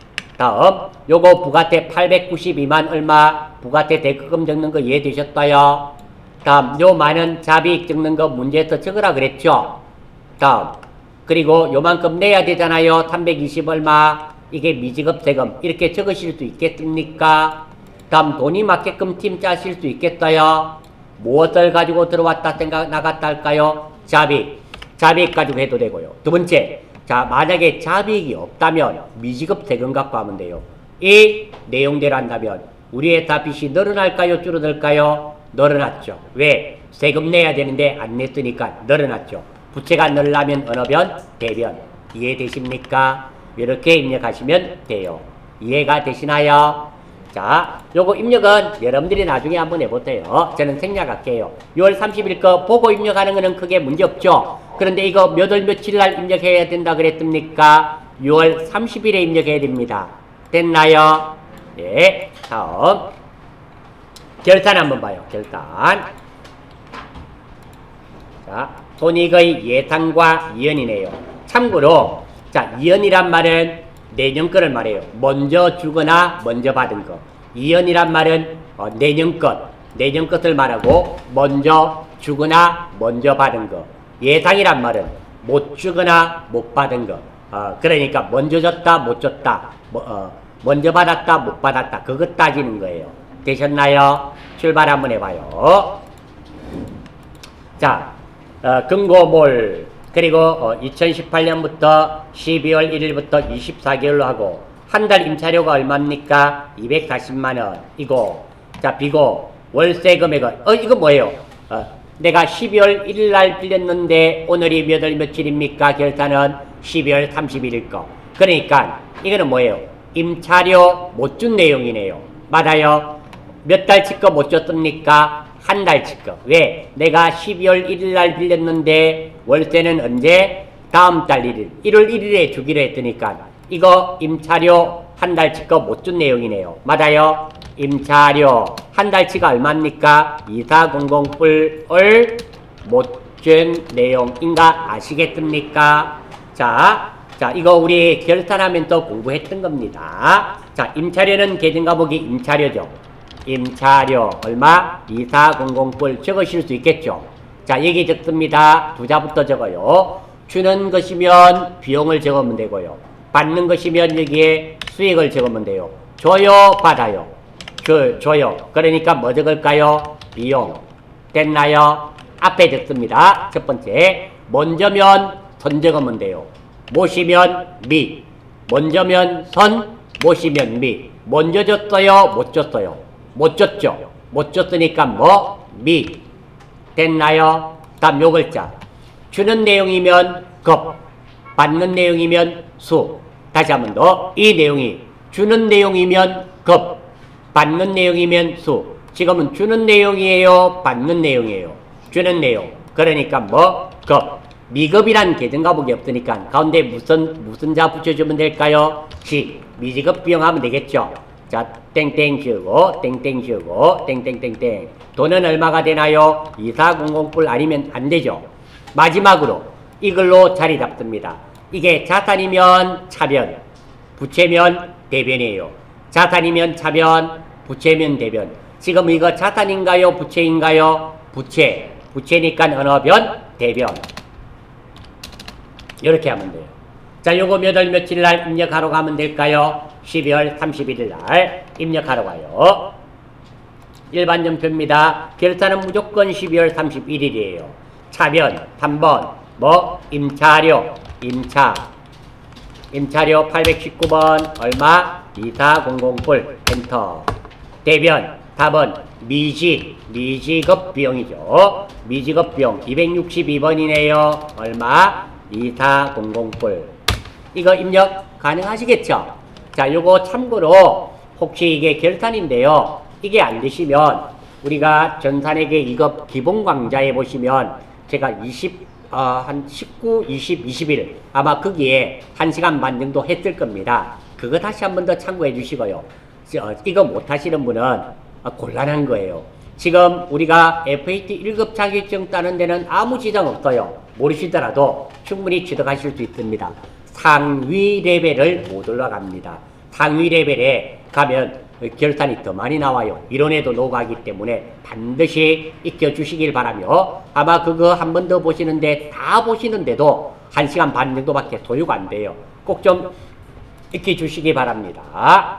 다음, 요거 부가세 팔백구십이만 얼마? 부가세 대급금 적는 거 이해되셨어요? 다음, 요 많은 잡이익 적는 거 문제에서 적으라 그랬죠? 다음, 그리고 요만큼 내야 되잖아요. 삼백이십 얼마? 이게 미지급 세금. 이렇게 적으실 수 있겠습니까? 다음, 돈이 맞게끔 팀 짜실 수 있겠어요? 무엇을 가지고 들어왔다 생각 나갔다 할까요? 잡이익. 잡이익 가지고 해도 되고요. 두 번째, 자, 만약에 잡이익이 없다면 미지급 세금 갖고 하면 돼요. 이 내용대로 한다면 우리 회사 빚이 늘어날까요? 줄어들까요? 늘어났죠. 왜? 세금 내야 되는데 안 냈으니까 늘어났죠. 부채가 늘려면 어느 변? 대변. 이해되십니까? 이렇게 입력하시면 돼요. 이해가 되시나요? 자, 요거 입력은 여러분들이 나중에 한번 해보세요. 저는 생략할게요. 유월 삼십일 거 보고 입력하는 거는 크게 문제 없죠. 그런데 이거 몇 월 며칠 날 입력해야 된다 그랬습니까? 유월 삼십일에 입력해야 됩니다. 됐나요? 네. 다음. 결산 한번 봐요. 결산. 자, 손익의 예상과 이연이네요. 참고로, 자, 이연이란 말은 내년 거를 말해요. 먼저 주거나 먼저 받은 거. 이연이란 말은 어, 내년 것, 내년 것을 말하고 먼저 주거나 먼저 받은 거. 예상이란 말은 못 주거나 못 받은 거. 어, 그러니까 먼저 줬다 못 줬다, 뭐, 어, 먼저 받았다 못 받았다, 그거 따지는 거예요. 되셨나요? 출발 한번 해봐요. 자, 어, 금고몰. 그리고 어, 이천십팔 년부터 십이월 일일부터 이십사 개월로 하고 한 달 임차료가 얼마입니까? 이백사십만 원. 이거. 자, 비고 월세 금액은 어 이거 뭐예요? 어, 내가 십이월 일일 날 빌렸는데 오늘이 몇 월 며칠입니까? 결산은 십이월 삼십일일 거. 그러니까 이거는 뭐예요? 임차료 못 준 내용이네요. 맞아요? 몇 달치 거 못 줬습니까? 한 달치 거. 왜? 내가 십이월 일일 날 빌렸는데 월세는 언제? 다음 달 일 일. 일월 일일에 주기로 했으니까 이거 임차료 한 달치 거 못 준 내용이네요. 맞아요? 임차료 한 달치가 얼마입니까? 이사공공 불을 못 준 내용인가 아시겠습니까? 자, 자 이거 우리 결산하면 또 공부했던 겁니다. 자, 임차료는 계정과목이 임차료죠. 임차료 얼마? 이사공공 불 적으실 수 있겠죠. 자, 여기 적습니다. 두자부터 적어요. 주는 것이면 비용을 적으면 되고요. 받는 것이면 여기에 수익을 적으면 돼요. 줘요, 받아요. 줘, 줘요. 그러니까 뭐 적을까요? 비용. 됐나요? 앞에 적습니다. 첫 번째, 먼저면 선 적으면 돼요. 못이면 미. 먼저면 선, 못이면 미. 먼저 줬어요, 못 줬어요? 못 줬죠. 못 줬으니까 뭐? 미. 됐나요? 다음 요 글자. 주는 내용이면 급, 받는 내용이면 수. 다시 한 번 더. 이 내용이 주는 내용이면 급, 받는 내용이면 수. 지금은 주는 내용이에요, 받는 내용이에요? 주는 내용. 그러니까 뭐? 급. 미급이란 계정과목이 없으니까 가운데 무슨 무슨 자 붙여주면 될까요? 지. 미지급 비용 하면 되겠죠. 자, 땡땡 지우고 땡땡 지우고 땡땡땡땡. 돈은 얼마가 되나요? 이사공공 불 아니면 안 되죠. 마지막으로 이걸로 자리 잡습니다. 이게 자산이면 차변, 부채면 대변이에요. 자산이면 차변, 부채면 대변. 지금 이거 자산인가요? 부채인가요? 부채. 부채니까 어느 변? 대변. 이렇게 하면 돼요. 자, 요거 몇 월 며칠 날 입력하러 가면 될까요? 십이월 삼십일일 날 입력하러 가요. 일반전표입니다. 결산은 무조건 십이월 삼십일일이에요. 차변, 삼 번, 뭐? 임차료, 임차. 임차료 팔백십구 번, 얼마? 이사공공 불, 엔터. 대변, 사 번, 미지, 미지급 비용이죠. 미지급 비용, 이백육십이 번이네요. 얼마? 이사공공 불. 이거 입력 가능하시겠죠? 자, 요거 참고로 혹시 이게 결산인데요. 이게 안 되시면 우리가 전산회계 이급 기본 강좌에 보시면 제가 이십, 어, 한 십구, 이십, 이십일 아마 거기에 한 시간 반 정도 했을 겁니다. 그거 다시 한 번 더 참고해 주시고요. 어, 이거 못 하시는 분은 어, 곤란한 거예요. 지금 우리가 에프에이티 일 급 자격증 따는 데는 아무 지장 없어요. 모르시더라도 충분히 취득하실 수 있습니다. 상위 레벨을 못 올라갑니다. 상위 레벨에 가면 결산이 더 많이 나와요. 이론에도 녹아가기 때문에 반드시 익혀주시길 바라며 아마 그거 한 번 더 보시는데 다 보시는데도 한 시간 반 정도밖에 소요가 안 돼요. 꼭 좀 익혀주시기 바랍니다.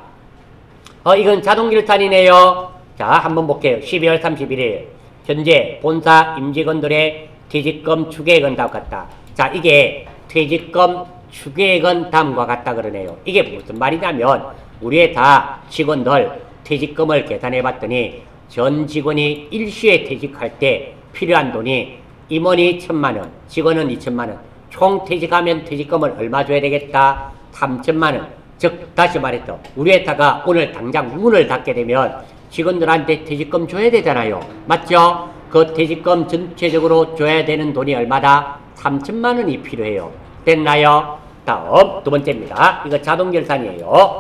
어, 이건 자동결산이네요. 자, 한번 볼게요. 십이월 삼십일일 현재 본사 임직원들의 퇴직금 추계액은 다음과 같다. 자, 이게 퇴직금 추계액은 다음과 같다 그러네요. 이게 무슨 말이냐면 우리 회사 직원들 퇴직금을 계산해 봤더니 전 직원이 일시에 퇴직할 때 필요한 돈이 임원이 천만 원, 직원은 이천만 원, 총 퇴직하면 퇴직금을 얼마 줘야 되겠다? 삼천만 원. 즉 다시 말해서 우리 회사가 오늘 당장 문을 닫게 되면 직원들한테 퇴직금 줘야 되잖아요. 맞죠? 그 퇴직금 전체적으로 줘야 되는 돈이 얼마다? 삼천만 원이 필요해요. 됐나요? 다음 두 번째입니다. 이거 자동결산이에요.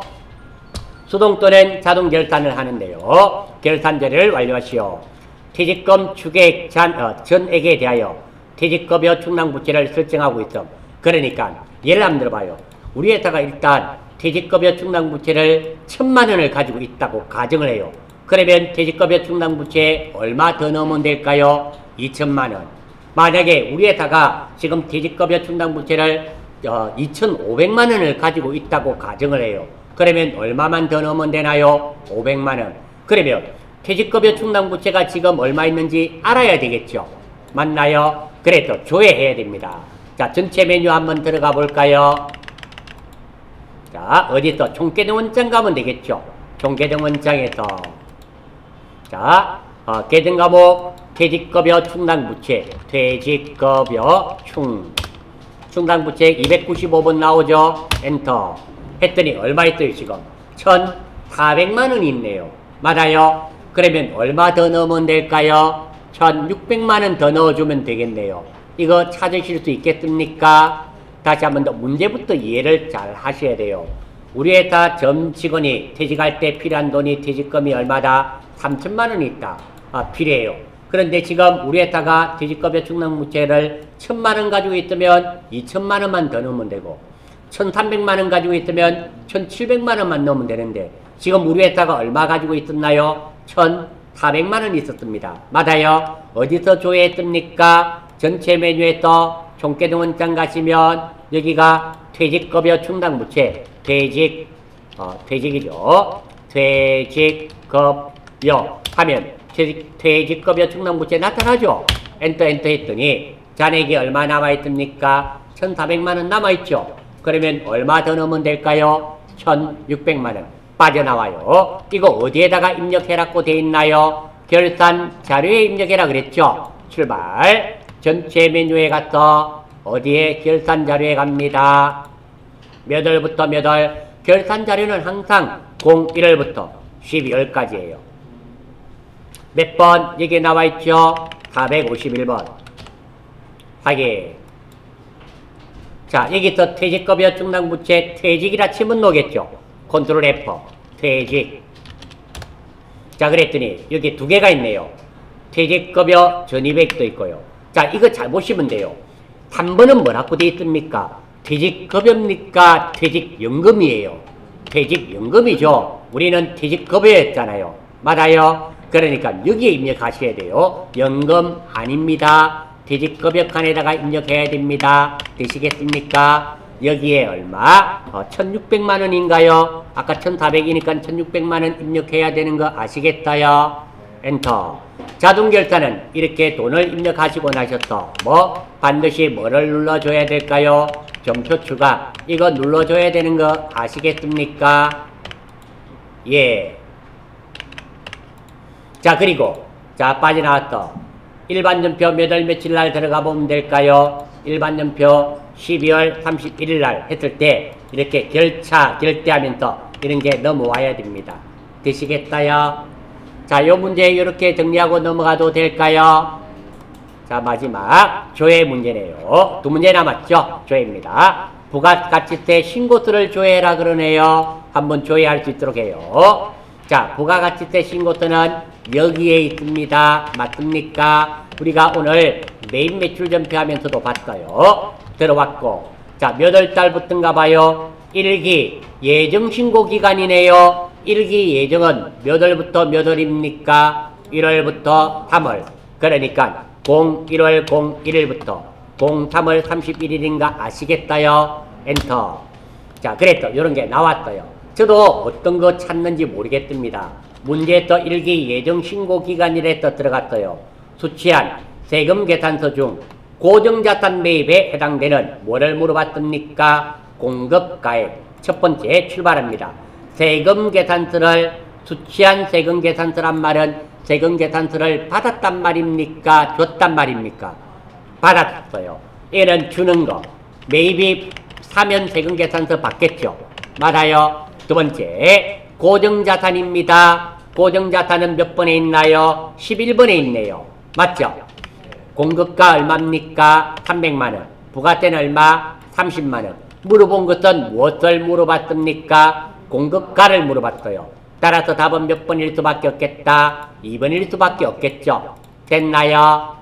수동 또는 자동결산을 하는데요. 결산제를 완료하시오. 퇴직금 추계액 잔, 어, 전액에 대하여 퇴직급여 충당부채를 설정하고 있음. 그러니까 예를 한번 들어봐요. 우리 회사가 일단 퇴직급여 충당부채를 천만 원을 가지고 있다고 가정을 해요. 그러면 퇴직급여 충당부채 얼마 더 넣으면 될까요? 이천만 원. 만약에 우리에다가 지금 퇴직급여 충당부채를 어, 이천오백만 원을 가지고 있다고 가정을 해요. 그러면 얼마만 더 넣으면 되나요? 오백만 원. 그러면 퇴직급여 충당부채가 지금 얼마 있는지 알아야 되겠죠. 맞나요? 그래서 조회해야 됩니다. 자, 전체 메뉴 한번 들어가 볼까요? 자, 어디서 총계정 원장 가면 되겠죠. 총계정 원장에서 자, 어, 계정 과목 퇴직급여 충당부채, 퇴직급여 충 충당부채 이백구십오 번 나오죠. 엔터 했더니 얼마 있어요? 지금 천사백만 원이 있네요. 맞아요? 그러면 얼마 더 넣으면 될까요? 천육백만 원 더 넣어주면 되겠네요. 이거 찾으실 수 있겠습니까? 다시 한 번 더 문제부터 이해를 잘 하셔야 돼요. 우리 회사 전 직원이 퇴직할 때 필요한 돈이 퇴직금이 얼마다? 삼천만 원이 있다. 아, 필요해요. 그런데 지금 우리 회사가 퇴직급여 충당부채를 천만 원 가지고 있으면 이천만 원만 더 넣으면 되고 천삼백만 원 가지고 있으면 천칠백만 원만 넣으면 되는데 지금 우리 회사가 얼마 가지고 있었나요? 천사백만 원 있었습니다. 맞아요? 어디서 조회했습니까? 전체 메뉴에서 총계정 원장 가시면 여기가 퇴직급여 충당부채 퇴직 어, 퇴직이죠. 퇴직급여 하면 퇴직, 퇴직급여 충당부채 나타나죠. 엔터 엔터 했더니 잔액이 얼마 남아있습니까? 천사백만 원 남아있죠. 그러면 얼마 더 넣으면 될까요? 천육백만 원 빠져나와요. 이거 어디에다가 입력해라고 돼 있나요? 결산 자료에 입력해라 그랬죠. 출발. 전체 메뉴에 가서 어디에 결산 자료에 갑니다. 몇 월부터 몇 월? 결산 자료는 항상 공일 월부터 십이 월까지예요. 몇 번? 여기 나와 있죠? 사백오십일 번. 확인. 자, 여기서 퇴직급여 충당부채 퇴직이라 치면 나오겠죠? 컨트롤 에프. 퇴직. 자, 그랬더니 여기 두 개가 있네요. 퇴직급여 전입액도 있고요. 자, 이거 잘 보시면 돼요. 삼 번은 뭐라고 되어 있습니까? 퇴직급여입니까? 퇴직연금이에요. 퇴직연금이죠. 우리는 퇴직급여였잖아요. 맞아요? 그러니까 여기에 입력하셔야 돼요. 연금 아닙니다. 퇴직급여 칸에다가 입력해야 됩니다. 되시겠습니까? 여기에 얼마? 어, 천육백만 원인가요? 아까 천사백이니까 천육백만 원 입력해야 되는 거 아시겠어요? 엔터. 자동결산은 이렇게 돈을 입력하시고 나셔서 뭐 반드시 뭐를 눌러줘야 될까요? 점표 추가. 이거 눌러줘야 되는 거 아시겠습니까? 예. 자, 그리고 자, 빠져나왔어. 일반전표 몇 월 며칠 날 들어가 보면 될까요? 일반전표 십이월 삼십일일 날 했을 때 이렇게 결차, 결대하면서 이런 게 넘어와야 됩니다. 되시겠어요? 자, 요 문제 이렇게 정리하고 넘어가도 될까요? 자, 마지막 조회 문제네요. 두 문제 남았죠? 조회입니다. 부가가치세 신고서를 조회해라 그러네요. 한번 조회할 수 있도록 해요. 자, 부가가치세 신고서는 여기에 있습니다. 맞습니까? 우리가 오늘 메인 매출 전표 하면서도 봤어요. 들어왔고. 자, 몇 월 달부터인가 봐요. 일 기 예정신고 기간이네요. 일 기 예정은 몇 월부터 몇 월입니까? 일 월부터 삼 월. 그러니까 공일 월 공일 일부터 공삼 월 삼십일 일인가 아시겠어요? 엔터. 자, 그랬죠. 이런 게 나왔어요. 저도 어떤 거 찾는지 모르겠습니다. 문제에서 일 기 예정신고기간이라 또 들어갔어요. 수취한 세금 계산서 중 고정자산 매입에 해당되는 뭐를 물어봤습니까? 공급가액. 첫 번째 출발합니다. 세금 계산서를 수취한 세금 계산서란 말은 세금 계산서를 받았단 말입니까? 줬단 말입니까? 받았어요. 얘는 주는 거. 매입이 사면 세금 계산서 받겠죠. 맞아요. 두 번째 고정자산입니다. 고정자산은 몇 번에 있나요? 십일 번에 있네요. 맞죠? 공급가 얼마입니까? 삼백만 원. 부가세는 얼마? 삼십만 원. 물어본 것은 무엇을 물어봤습니까? 공급가를 물어봤어요. 따라서 답은 몇 번일 수밖에 없겠다? 이 번일 수밖에 없겠죠. 됐나요?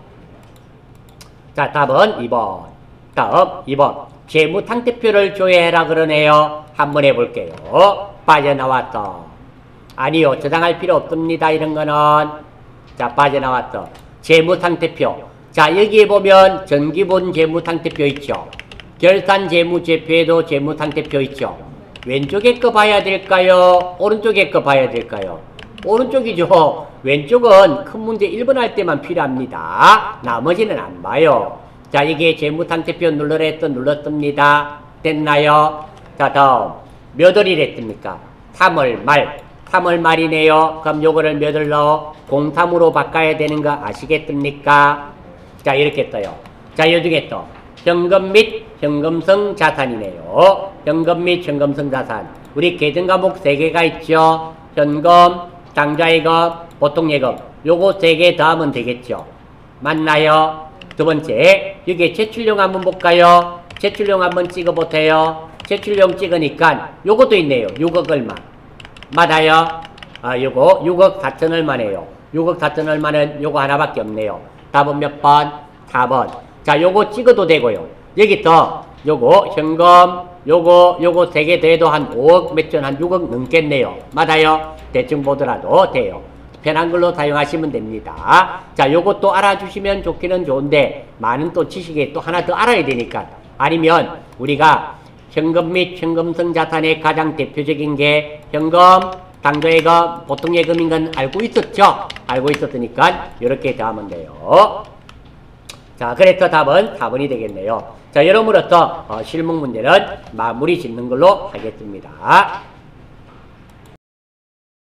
자, 답은 이 번. 다음 이 번. 재무상태표를 조회해라 그러네요. 한번 해볼게요. 빠져나왔다. 아니요, 저장할 필요 없습니다. 이런 거는. 자, 빠져나왔다. 재무상태표. 자, 여기에 보면 전기본 재무상태표 있죠. 결산 재무제표에도 재무상태표 있죠. 왼쪽에 거 봐야 될까요? 오른쪽에 거 봐야 될까요? 오른쪽이죠. 왼쪽은 큰 문제 일 번 할 때만 필요합니다. 나머지는 안 봐요. 자, 이게 재무상태표 눌러라 했던 눌렀습니다. 됐나요? 자, 다음. 몇 월이랬습니까? 삼월 말. 삼월 말이네요. 그럼 요거를 몇 월로 공삼으로 바꿔야 되는 거 아시겠습니까? 자, 이렇게 떠요. 자, 요중에 또 현금 및 현금성 자산이네요. 현금 및 현금성 자산. 우리 계정 과목 세 개가 있죠. 현금, 당좌예금, 보통예금. 요거 세 개 더하면 되겠죠. 맞나요? 두 번째, 여기에 제출용 한번 볼까요? 제출용 한번 찍어보세요. 제출용 찍으니까 요것도 있네요. 육억 얼마. 맞아요? 아, 요거 육억 사천 얼마네요. 육억 사천 얼마는 요거 하나밖에 없네요. 답은 몇 번? 사 번. 자, 요거 찍어도 되고요. 여기 더 요거 현금 요거 요거 세 개 더해도 한 오억 몇천 한 육억 넘겠네요. 맞아요? 대충 보더라도 돼요. 편한 걸로 사용하시면 됩니다. 자, 요것도 알아주시면 좋기는 좋은데 많은 또 지식에 또 하나 더 알아야 되니까. 아니면 우리가 현금 및 현금성 자산의 가장 대표적인 게 현금, 당좌예금, 보통예금인 건 알고 있었죠? 알고 있었으니까 이렇게 더하면 돼요. 자, 그래서 답은 사 번이 되겠네요. 자, 여러분으로부터 어, 실무 문제는 마무리 짓는 걸로 하겠습니다.